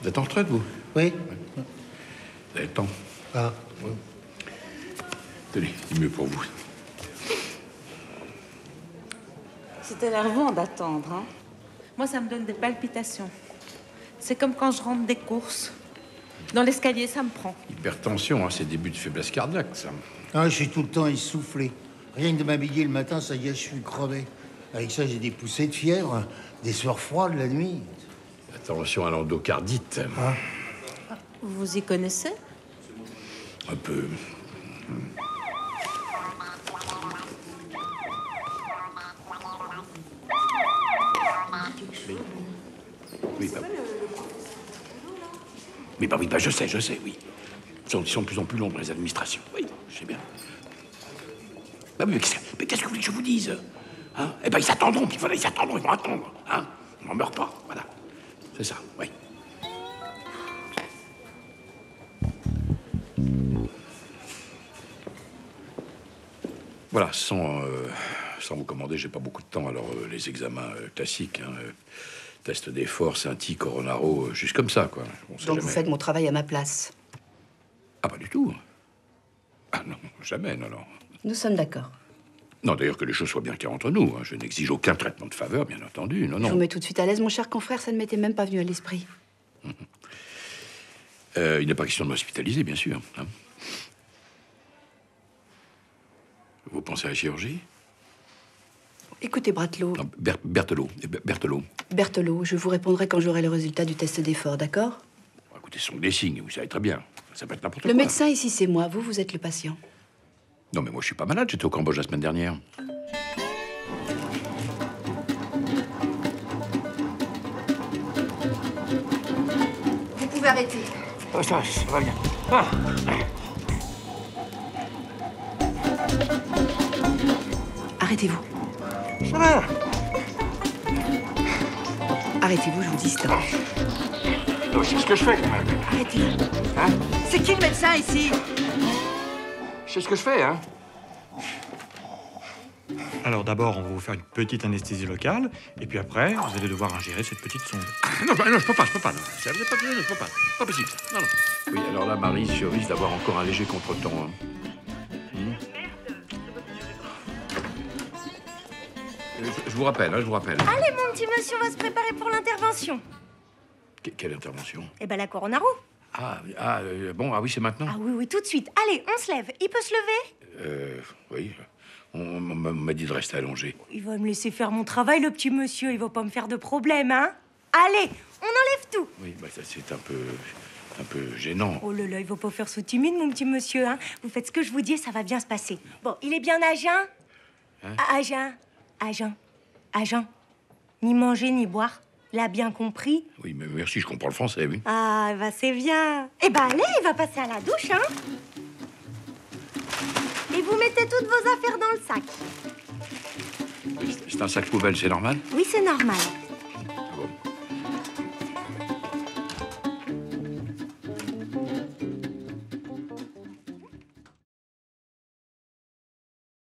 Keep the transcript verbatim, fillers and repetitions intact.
Vous êtes en retraite, vous? Oui. Vous avez le temps. Ah. Oui. Tenez, c'est mieux pour vous. C'est énervant d'attendre, hein. Moi, ça me donne des palpitations. C'est comme quand je rentre des courses. Dans l'escalier, ça me prend. Hypertension, hein, c'est début de faiblesse cardiaque, ça. Ah, je suis tout le temps essoufflé. Rien que de m'habiller le matin, ça y est, je suis crevé. Avec ça, j'ai des poussées de fièvre, des sueurs froides la nuit. Attention à l'endocardite. Ah. Vous y connaissez? Un peu. Oui, bah... Oui, bah oui, bah je sais, je sais, oui. Ils sont, ils sont de plus en plus longs dans les administrations. Oui, je sais bien. Bah oui, mais qu'est-ce que, mais qu'est-ce que vous voulez que je vous dise? Hein? Eh ben, ils attendront, puis voilà, ils attendront, ils vont attendre. Hein? On n'en meurt pas, voilà. C'est ça, oui. Voilà, sans, euh, sans vous commander, j'ai pas beaucoup de temps. Alors, euh, les examens euh, classiques, hein, euh, test d'effort, Scintille, Coronaro, euh, juste comme ça, quoi. On sait Donc jamais. vous faites mon travail à ma place. Ah, pas du tout. Ah non, jamais, non, non. Nous sommes d'accord. Non, d'ailleurs, que les choses soient bien claires entre nous. Hein. Je n'exige aucun traitement de faveur, bien entendu. Non, non. Je vous mets tout de suite à l'aise, mon cher confrère, ça ne m'était même pas venu à l'esprit. Mmh. Euh, il n'est pas question de m'hospitaliser, bien sûr. Hein. Vous pensez à la chirurgie? Écoutez, Bratelot. Non, Ber Berthelot. Berthelot. Berthelot, je vous répondrai quand j'aurai le résultat du test d'effort, d'accord? Bon, écoutez, ce sont des signes, vous savez très bien. Ça peut être n'importe quoi. Le médecin ici, c'est moi. Vous, vous êtes le patient. Non, mais moi, je suis pas malade. J'étais au Cambodge la semaine dernière. Vous pouvez arrêter. Oh, ça, ça va bien. Ah. Arrêtez-vous. Ça va. Arrêtez-vous, je vous dis stop. Oh, c'est ce que je fais, quand même. Arrêtez-vous. Hein? C'est qui le médecin ici? C'est ce que je fais, hein. Alors d'abord, on va vous faire une petite anesthésie locale, et puis après, vous allez devoir ingérer cette petite sonde. Non, bah, non, je peux pas, je peux pas. Non. Ça, vous êtes pas, je peux pas. Pas possible. Non, non. Oui, alors là, Marie, je risque d'avoir encore un léger contretemps. Hein. Hmm. Je, je vous rappelle, hein, je vous rappelle. Allez, mon petit monsieur, on va se préparer pour l'intervention. Que, quelle intervention? Eh ben, la Coronaro. Ah, ah euh, bon, ah oui, c'est maintenant? Ah oui, oui, tout de suite. Allez, on se lève. Il peut se lever? Euh, oui. On, on m'a dit de rester allongé. Il va me laisser faire mon travail, le petit monsieur. Il va pas me faire de problème, hein? Allez, on enlève tout. Oui, bah ça, c'est un peu... un peu gênant. Oh là là, il va pas faire ce timide, mon petit monsieur, hein? Vous faites ce que je vous dis et ça va bien se passer. Bon, il est bien à jeun? Hein? À jeun. À jeun. À jeun. Ni manger, ni boire. L'a bien compris? Oui, mais merci, je comprends le français, oui. Ah, bah c'est bien. Eh ben allez, il va passer à la douche, hein? Et vous mettez toutes vos affaires dans le sac. C'est un sac poubelle, c'est normal? Oui, c'est normal.